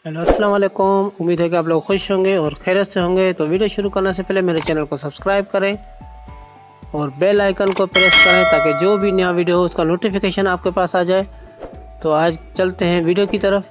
Hello अस्सलाम वालेकुम। उम्मीद है कि आप लोग खुश होंगे और खैरियत से होंगे। तो वीडियो शुरू करने से पहले मेरे चैनल को सब्सक्राइब करें और बेल आइकन को प्रेस करें ताकि जो भी नया वीडियो हो उसका नोटिफिकेशन आपके पास आ जाए। तो आज चलते हैं वीडियो की तरफ।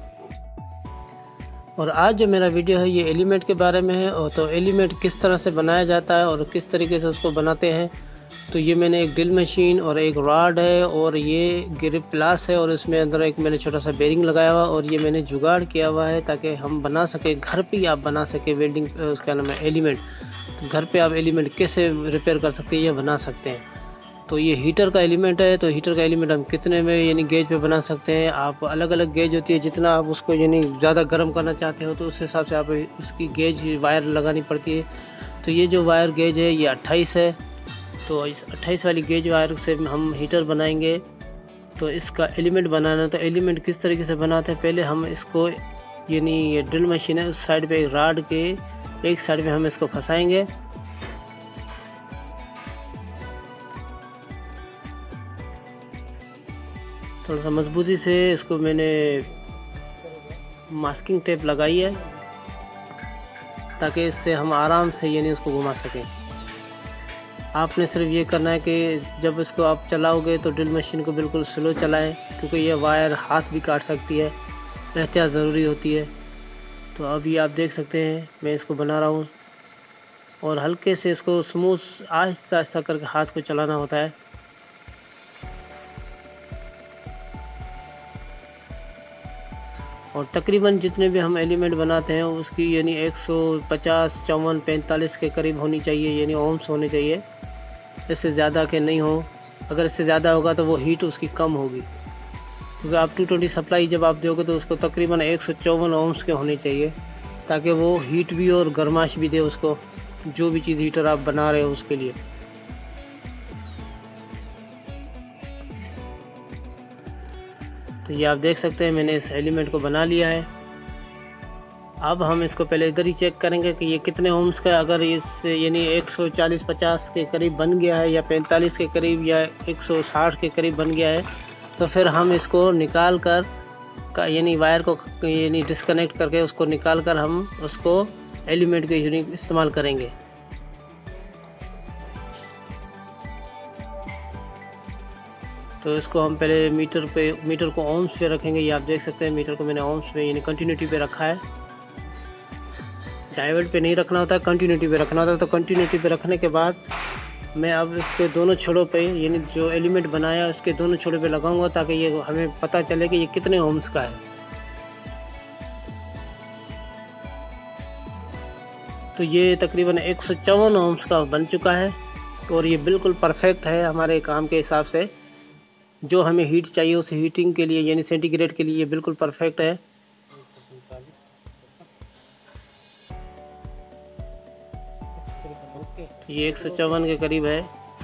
और आज जो मेरा वीडियो है ये एलिमेंट के बारे में है। और तो एलिमेंट किस तरह से बनाया जाता है और किस तरीके से उसको बनाते हैं। तो ये मैंने एक ड्रिल मशीन और एक रॉड है और ये ग्रिप प्लास है और इसमें अंदर एक मैंने छोटा सा बेरिंग लगाया हुआ और ये मैंने जुगाड़ किया हुआ है ताकि हम बना सके, घर पे ही आप बना सके वेल्डिंग उसका नाम है एलिमेंट। तो घर पे आप एलिमेंट कैसे रिपेयर कर सकते हैं या बना सकते हैं। तो ये हीटर का एलिमेंट है। तो हीटर का एलिमेंट हम कितने में यानी गेज पे बना सकते हैं। आप अलग अलग गेज होती है, जितना आप उसको यानी ज़्यादा गर्म करना चाहते हो तो उस हिसाब से आप उसकी गेज वायर लगानी पड़ती है। तो ये जो वायर गेज है ये 28 है। तो इस 28 वाली गेज वायर से हम हीटर बनाएंगे। तो इसका एलिमेंट बनाना, तो एलिमेंट किस तरीके से बनाते हैं, पहले हम इसको यानी ये ड्रिल मशीन है उस साइड पे एक रॉड के एक साइड पे हम इसको फंसाएंगे। थोड़ा सा मजबूती से इसको मैंने मास्किंग टेप लगाई है ताकि इससे हम आराम से यानी उसको घुमा सकें। आपने सिर्फ ये करना है कि जब इसको आप चलाओगे तो ड्रिल मशीन को बिल्कुल स्लो चलाएं, क्योंकि ये वायर हाथ भी काट सकती है, एहतियात ज़रूरी होती है। तो अभी आप देख सकते हैं मैं इसको बना रहा हूँ और हल्के से इसको स्मूथ आहिस्ता आहिस्ता करके हाथ को चलाना होता है। और तकरीबन जितने भी हम एलिमेंट बनाते हैं उसकी यानी 150, 54, 45 के करीब होनी चाहिए, यानी ओम्स होने चाहिए। इससे ज़्यादा के नहीं हो। अगर इससे ज़्यादा होगा तो वो हीट उसकी कम होगी, क्योंकि आप 220 सप्लाई जब आप दोगे तो उसको तकरीबन 154 ओम्स के होने चाहिए ताकि वो हीट भी और गर्माश भी दे उसको, जो भी चीज़ हीटर आप बना रहे हो उसके लिए। तो ये आप देख सकते हैं मैंने इस एलिमेंट को बना लिया है। अब हम इसको पहले इधर ही चेक करेंगे कि ये कितने ओम्स का, अगर इस यानी 140-50 के करीब बन गया है या 45 के करीब या 160 के करीब बन गया है तो फिर हम इसको निकाल कर यानी वायर को यानी डिस्कनेक्ट करके उसको निकाल कर हम उसको एलिमेंट के यूनिक इस्तेमाल करेंगे। तो इसको हम पहले मीटर को ओम्स पे रखेंगे। ये आप देख सकते हैं मीटर को मैंने ओम्स पे यानी कंटिन्यूटी पे रखा है। डाइवर्ट पे नहीं रखना होता, कंटिन्यूटी पे रखना होता है। तो कंटिन्यूटी पे रखने के बाद मैं अब इसके दोनों छोरों पे यानी जो एलिमेंट बनाया उसके दोनों छोरों पे लगाऊंगा ताकि ये हमें पता चले कि ये कितने ओम्स का है। तो ये तकरीबन 154 ओम्स का बन चुका है और ये बिल्कुल परफेक्ट है हमारे काम के हिसाब से। जो हमें हीट चाहिए उस हीटिंग के लिए यानी सेंटीग्रेड के लिए ये बिल्कुल परफेक्ट है। ये 154 के करीब है।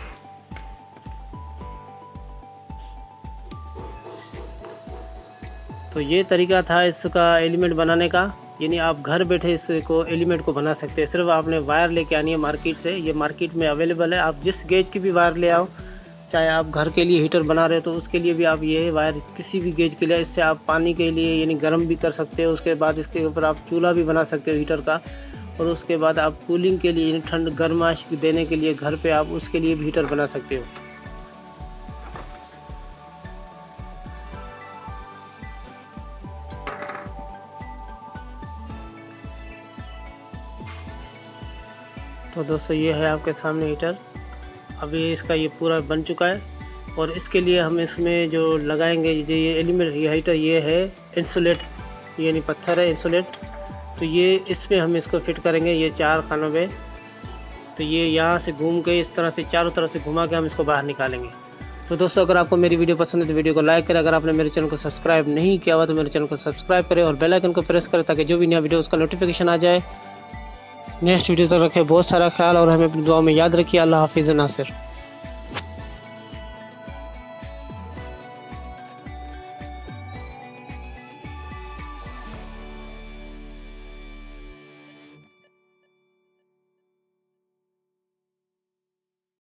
तो ये तरीका था इसका एलिमेंट बनाने का, यानी आप घर बैठे इसको एलिमेंट को बना सकते हैं। सिर्फ आपने वायर लेके आनी है मार्केट से, ये मार्केट में अवेलेबल है। आप जिस गेज की भी वायर ले आओ, चाहे आप घर के लिए हीटर बना रहे हो तो उसके लिए भी आप ये वायर किसी भी गेज के लिए, इससे आप पानी के लिए यानी गर्म भी कर सकते हो। उसके बाद इसके ऊपर आप चूल्हा भी बना सकते हो हीटर का। और उसके बाद आप कूलिंग के लिए यानी ठंड गर्माश देने के लिए घर पे आप उसके लिए भी हीटर बना सकते हो। तो दोस्तों ये है आपके सामने हीटर। अभी इसका ये पूरा बन चुका है और इसके लिए हम इसमें जो लगाएंगे ये एलिमेंट ये हीटर ये है इंसुलेट यानी पत्थर है इंसुलेट। तो ये इसमें हम इसको फिट करेंगे ये 4 खानों में। तो ये यहाँ से घूम के इस तरह से चारों तरफ से घुमा के हम इसको बाहर निकालेंगे। तो दोस्तों अगर आपको मेरी वीडियो पसंद है तो वीडियो को लाइक करें। अगर आपने मेरे चैनल को सब्सक्राइब नहीं किया हुआ तो मेरे चैनल को सब्सक्राइब करें और बेल आइकन को प्रेस करें ताकि जो भी नया वीडियो उसका नोटिफिकेशन आ जाए। नेक्स्ट वीडियो तक रखें बहुत सारा ख्याल और हमें अपनी दुआ में याद रखिए। अल्लाह हाफिज़ नासिर।